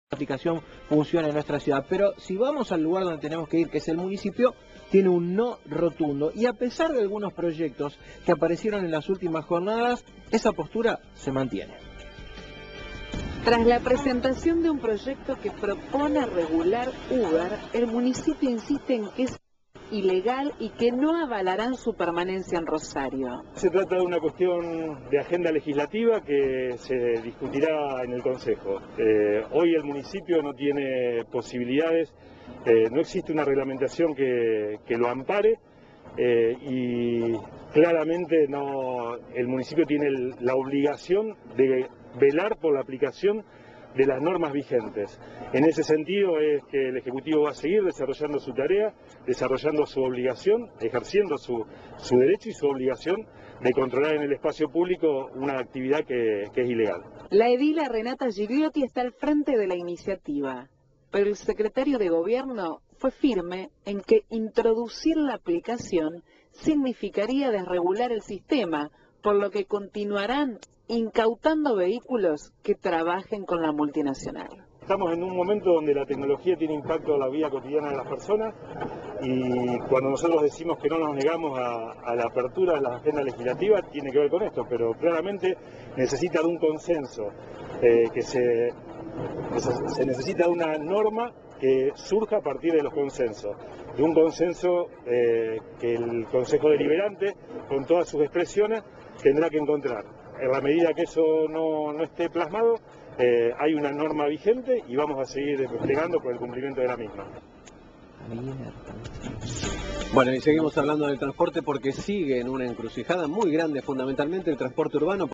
aplicación funcione en nuestra ciudad. Pero si vamos al lugar donde tenemos que ir, que es el municipio, tiene un no rotundo. Y a pesar de algunos proyectos que aparecieron en las últimas jornadas, esa postura se mantiene. Tras la presentación de un proyecto que propone regular Uber, el municipio insiste en que es ilegal y que no avalarán su permanencia en Rosario. Se trata de una cuestión de agenda legislativa que se discutirá en el Consejo. Hoy el municipio no tiene posibilidades, no existe una reglamentación que lo ampare y claramente el municipio tiene la obligación de velar por la aplicación de las normas vigentes. En ese sentido es que el Ejecutivo va a seguir desarrollando su tarea, desarrollando su obligación, ejerciendo su derecho y su obligación de controlar en el espacio público una actividad que es ilegal. La edila Renata Gigliotti está al frente de la iniciativa, pero el secretario de Gobierno fue firme en que introducir la aplicación significaría desregular el sistema, por lo que continuarán incautando vehículos que trabajen con la multinacional. Estamos en un momento donde la tecnología tiene impacto en la vida cotidiana de las personas y cuando nosotros decimos que no nos negamos a la apertura de las agendas legislativas tiene que ver con esto, pero claramente necesita de un consenso, se necesita de una norma que surja a partir de los consensos, de un consenso que el Consejo Deliberante, con todas sus expresiones, tendrá que encontrar. En la medida que eso no esté plasmado, hay una norma vigente y vamos a seguir desplegando por el cumplimiento de la misma. Bueno, y seguimos hablando del transporte porque sigue en una encrucijada muy grande, fundamentalmente el transporte urbano.